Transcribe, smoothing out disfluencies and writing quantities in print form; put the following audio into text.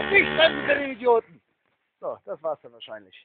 Nicht bremsen, den Idioten! So, das war's dann wahrscheinlich.